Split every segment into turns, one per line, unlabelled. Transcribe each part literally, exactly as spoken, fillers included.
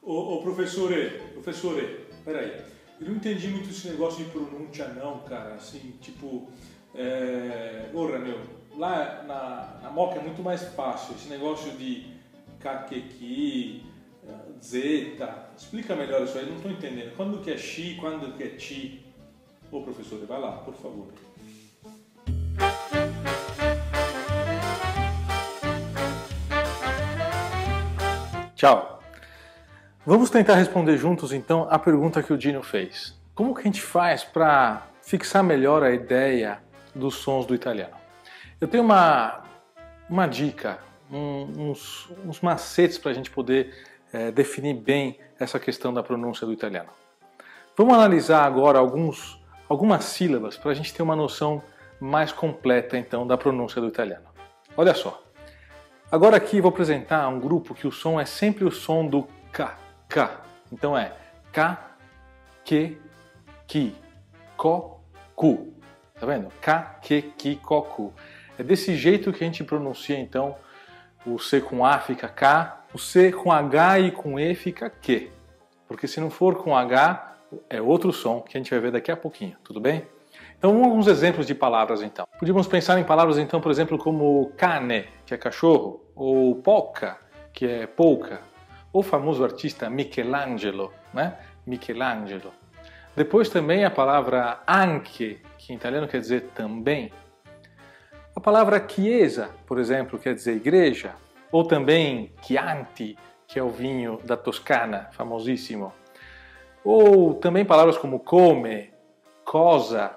Ô, ô professore, professore, peraí. Eu não entendi muito esse negócio de pronúncia não, cara. Assim, tipo, é... Porra, meu, lá na, na Moca é muito mais fácil. Esse negócio de caquequi, zeta. Explica melhor isso aí, não estou entendendo. Quando que é chi, quando que é ti? Ô professor, vai lá, por favor. Tchau. Vamos tentar responder juntos então a pergunta que o Dino fez. Como que a gente faz para fixar melhor a ideia dos sons do italiano? Eu tenho uma, uma dica, um, uns, uns macetes para a gente poder é, definir bem essa questão da pronúncia do italiano. Vamos analisar agora alguns, algumas sílabas para a gente ter uma noção mais completa então da pronúncia do italiano. Olha só. Agora aqui vou apresentar um grupo que o som é sempre o som do K, K. Então é K, que, ki, ko, ku. Tá vendo? K, que, ki, ko, ku. É desse jeito que a gente pronuncia então o C com A fica K, o C com H e com E fica que. Porque se não for com H, é outro som que a gente vai ver daqui a pouquinho, tudo bem? Então, alguns exemplos de palavras, então. Podíamos pensar em palavras, então, por exemplo, como cane, que é cachorro, ou polka, que é polka, ou o famoso artista Michelangelo, né? Michelangelo. Depois também a palavra anche, que em italiano quer dizer também. A palavra chiesa, por exemplo, quer dizer igreja, ou também Chianti, que é o vinho da Toscana, famosíssimo. Ou também palavras como come, cosa,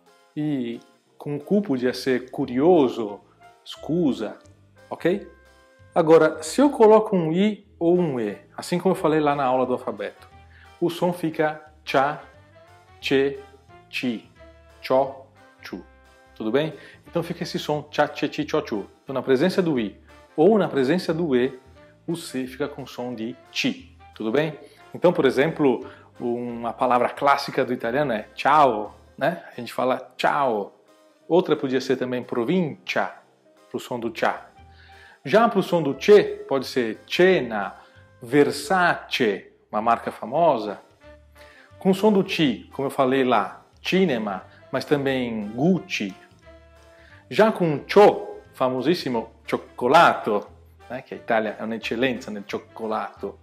e com Q podia ser curioso, scusa, ok? Agora, se eu coloco um I ou um E, assim como eu falei lá na aula do alfabeto, o som fica cha, che, chi, cho, chu. Tudo bem? Então fica esse som cha, che, chi, cho, chu. Então na presença do I ou na presença do E, o C fica com som de chi. Tudo bem? Então, por exemplo, uma palavra clássica do italiano é ciao, né? A gente fala ciao. Outra podia ser também provincia, para o som do cha. Já para o som do che, pode ser cena, Versace, uma marca famosa. Com o som do ti, como eu falei lá, cinema, mas também Gucci. Já com ciò, famosissimo cioccolato, né? Que a Itália é un'eccellenza nel cioccolato.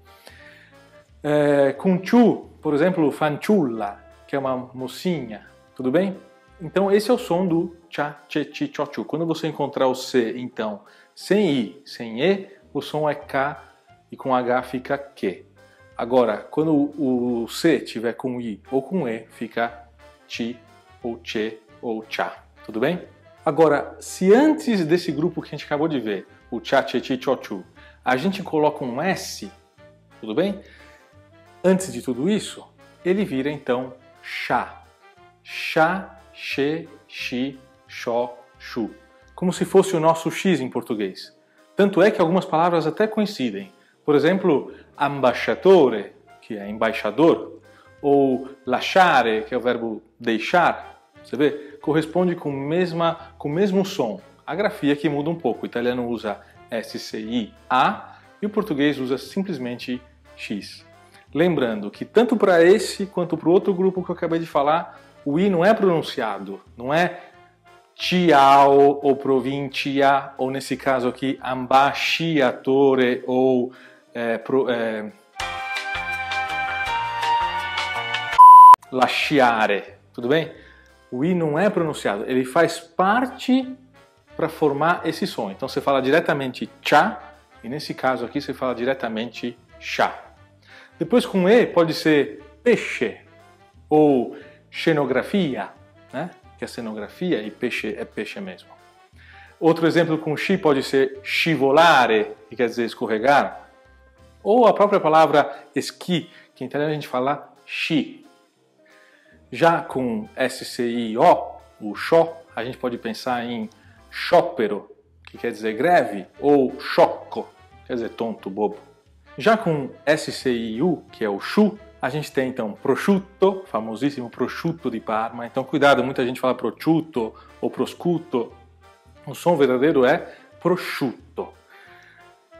É, com ciù, por exemplo, fanciulla, que é uma mocinha. Tudo bem? Então esse é o som do cha, che, chi, cho, chu. Quando você encontrar o C, então, sem I, sem E, o som é K e com H fica que. Agora, quando o C tiver com I ou com E, fica chi, ou che, ou cha. Tudo bem? Agora, se antes desse grupo que a gente acabou de ver, o cha, che, chi, cho, chu, a gente coloca um S, tudo bem? Antes de tudo isso, ele vira então chá. Chá, che, chi, cho, chu. Como se fosse o nosso X em português. Tanto é que algumas palavras até coincidem. Por exemplo, ambasciatore, que é embaixador, ou lasciare, que é o verbo deixar, você vê? Corresponde com, mesma, com o mesmo som. A grafia que muda um pouco. O italiano usa S C I A e o português usa simplesmente X. Lembrando que tanto para esse quanto para o outro grupo que eu acabei de falar, o I não é pronunciado, não é ciao ou provincia, ou nesse caso aqui, ambasciatore ou é, pro, é, lasciare, tudo bem? O I não é pronunciado, ele faz parte para formar esse som. Então você fala diretamente cha, e nesse caso aqui você fala diretamente chá. Depois com E pode ser peixe, ou cenografia, né? Que é cenografia e peixe é peixe mesmo. Outro exemplo com chi pode ser scivolare, que quer dizer escorregar, ou a própria palavra esqui, que em italiano a gente fala sci. Já com S C I O, o sciò, a gente pode pensar em sciopero, que quer dizer greve, ou sciocco, quer dizer tonto, bobo. Já com S C I U, que é o chu, a gente tem então prosciutto, famosíssimo prosciutto de Parma. Então cuidado, muita gente fala prosciutto ou prosciutto. O som verdadeiro é prosciutto.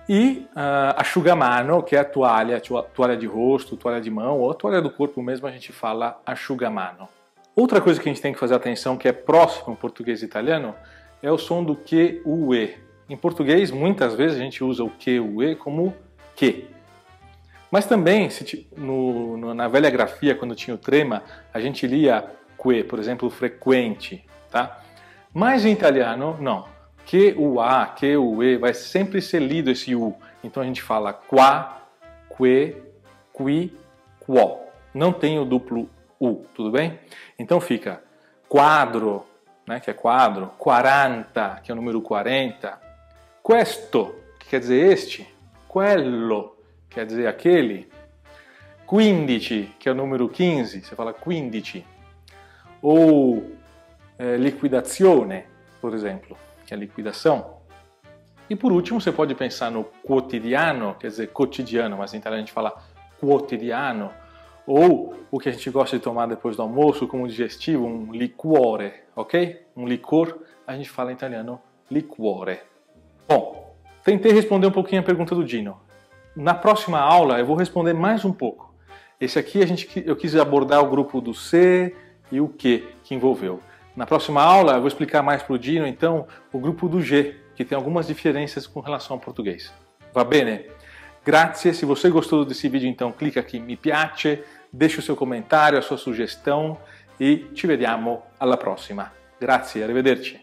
E uh, asciugamano, que é a toalha, toalha de rosto, toalha de mão, ou a toalha do corpo mesmo, a gente fala asciugamano. Outra coisa que a gente tem que fazer atenção, que é próximo ao português e italiano, é o som do que, u, e. Em português, muitas vezes a gente usa o que, u, e como que. Mas também, se, no, no, na velha grafia, quando tinha o trema, a gente lia que, por exemplo, frequente, tá? Mas em italiano, não. Que, o, a, que, o, e, vai sempre ser lido esse u. Então a gente fala qua, que, qui, quo. Não tem o duplo u, tudo bem? Então fica quadro, né, que é quadro, quaranta, que é o número quarenta, questo, que quer dizer este, quello, quer dizer aquele, quindici, que é o número quinze, você fala quindici, ou eh, liquidazione, por exemplo, que é liquidação. E por último, você pode pensar no quotidiano, quer dizer cotidiano, mas em italiano a gente fala quotidiano, ou o que a gente gosta de tomar depois do almoço como digestivo, um liquore, ok? Um licor, a gente fala em italiano liquore. Bom, tentei responder um pouquinho a pergunta do Dino. Na próxima aula eu vou responder mais um pouco. Esse aqui a gente, eu quis abordar o grupo do se e o que que envolveu. Na próxima aula eu vou explicar mais para o Dino, então, o grupo do G, que tem algumas diferenças com relação ao português. Va bene? Grazie, se você gostou desse vídeo, então clica aqui em mi piace, deixa o seu comentário, a sua sugestão e ci vediamo alla prossima. Grazie, arrivederci.